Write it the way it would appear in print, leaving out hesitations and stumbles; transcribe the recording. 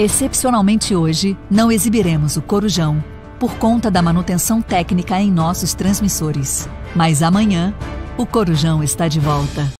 Excepcionalmente hoje, não exibiremos o Corujão por conta da manutenção técnica em nossos transmissores. Mas amanhã, o Corujão está de volta.